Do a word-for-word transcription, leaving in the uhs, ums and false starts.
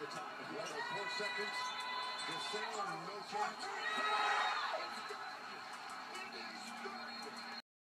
the top. Four seconds. The sale, no chance.